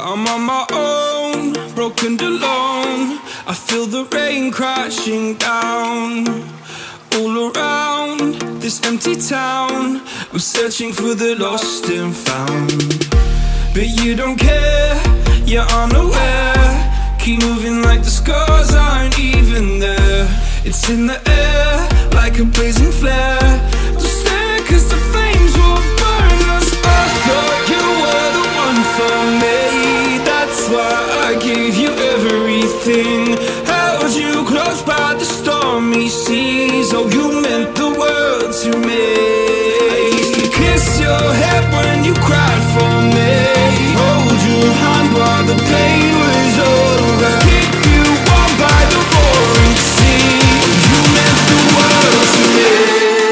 I'm on my own, broken and alone. I feel the rain crashing down all around this empty town. I'm searching for the lost and found, but you don't care, you're unaware. Keep moving like the scars aren't even there. It's in the air like a blazing flare. Don't stare cause the flames will burn us. I thought you were the one for me, that's why I gave you everything. Held you close by the stormy seas. Oh, you meant the world to me. I used to kiss your head when you cried for me, hold your hand while the pain was over, keep you warm by the roaring sea. You meant the world to me.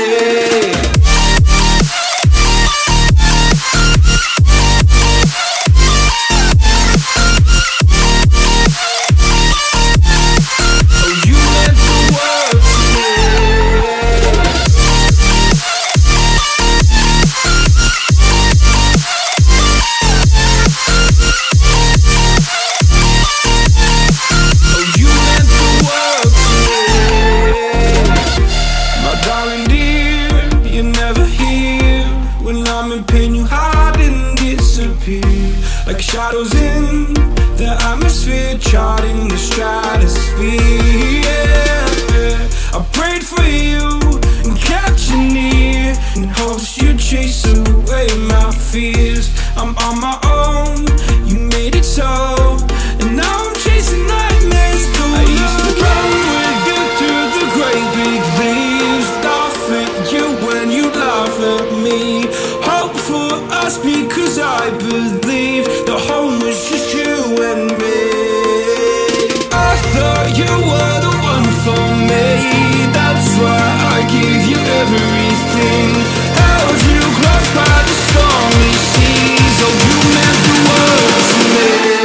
Like shadows in the atmosphere, charting the stratosphere. Yeah. I prayed for you and kept you near in hopes you'd chase away my fears. I'm on my own, you made it so, and now I'm chasing nightmares too. I used to run with you through the great big leaves, laugh at you when you laugh at me. Hope for us because I believe the home was just you and me. I thought you were the one for me, that's why I gave you everything. Held you close by the stormy seas. Oh, you meant the world to me.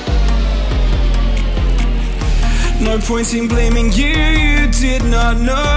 No point in blaming you, you did not know.